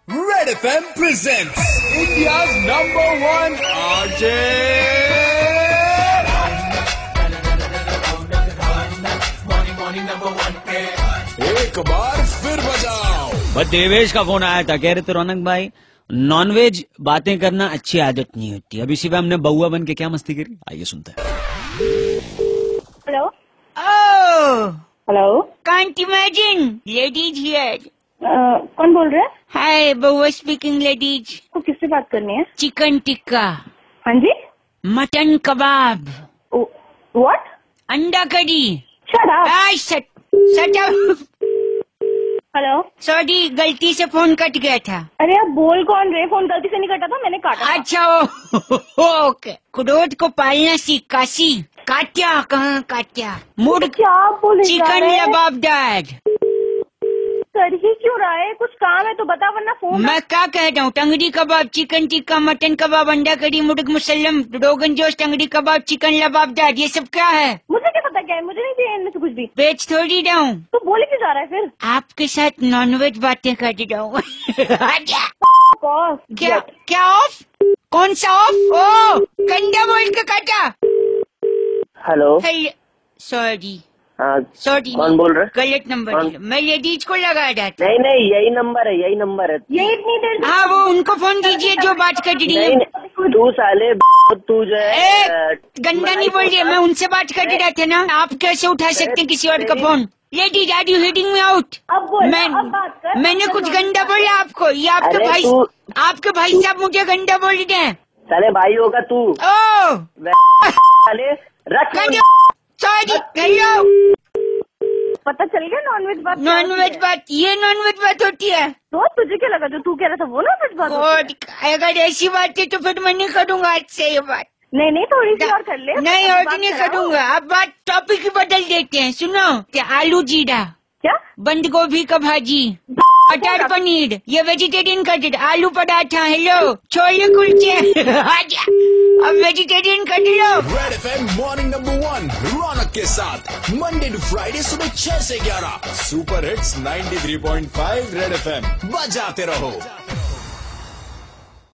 Red FM presents India's #1 RJ. एक बार फिर बजाओ। बस देवेश का फोन आया था, कह रहे थे रौनक भाई नॉनवेज बातें करना अच्छी आदत नहीं होती। अब इसी पे हमने बउआ बन के क्या मस्ती करी, आइए सुनते हैं। Hello oh hello can't imagine ladies here. कौन बोल रहे हैं? हाय बउआ स्पीकिंग लेडीज। तो किससे बात करनी है? चिकन टिक्का, हाँ जी। Mutton kebab, what? अंडा करी। Shut up. हेलो। सॉरी गलती से फोन कट गया था। अरे आप बोल कौन रहे? फोन गलती से नहीं कटा था, मैंने काटा था। अच्छा ओके। क्रोध को पालना सीख काशी। काट्या कहाँ काट्या मुड़ क्या आप बोले जा चिकन रहे हैं? लबाबदार। कर ही क्यों रहा है? कुछ काम है तो बता, वरना फोन। मैं क्या कह रहा हूँ, टंगड़ी kebab, chicken tikka, mutton kebab, अंडा करी, मुर्ग मुसल्लम, रोगन जोश, टंगड़ी कबाब, चिकन लबाबदार, ये सब क्या है? मुझे क्या पता क्या है? मुझे नहीं चाहिए इनमें से कुछ भी। बेच थोड़ी रहा हूँ, तो बोले क्यों जा रहा है फिर? आपके साथ नॉनवेज बातें कर रहा हूँ। कॉस। क्या क्या ऑफ? कौन सा ऑफ? ओ गंदा बोल के काटा। हेलो। सॉरी हाँ सॉरी, कौन बोल रहे? गलत नंबर कौन? दिया। मैं लेडीज को लगा रहा था। नहीं नहीं, यही नंबर है, यही नंबर है। ये इतनी देर हाँ वो उनको फोन कीजिए जो बात कर रही है। नहीं तू साले तू जो है गंदा नहीं बोल रही, मैं उनसे बात कर रहा था ना। आप कैसे उठा सकते हैं किसी और का phone? Ladies are you heading me out? अब बोल, अब बात कर। मैंने कुछ गंदा बोला आपको? ये आपके अरे भाई, तू- आपके भाई साहब मुझे गंदा बोल रहे हैं। साले भाई होगा तू। ओ साले रख। सॉरी। हेलो, पता चल गया नॉनवेज बात? नॉनवेज बात, ये नॉनवेज बात होती है? तो तुझे क्या लगा जो तू कह रहा था वो नॉनवेज बात होती है? और अगर ऐसी बात है तो फिर मैं नहीं करूंगा आज से ये बात। नहीं थोड़ी सी और कर ले। नहीं बात और नहीं कराओ। करूंगा। अब बात टॉपिक ही बदल देते हैं। सुनो, क्या आलू जीरा, क्या? बंद गोभी का भाजी, मटर पनीर, ये वेजिटेरियन कर दे। आलू पराठा, हेलो, छोले कुलचे। आजा, अब वेजिटेरियन कर लो। Red FM मॉर्निंग #1 रौनक के साथ मंडे टू फ्राइडे सुबह 6 से 11 सुपर हिट्स 93.5 Red FM बजाते रहो।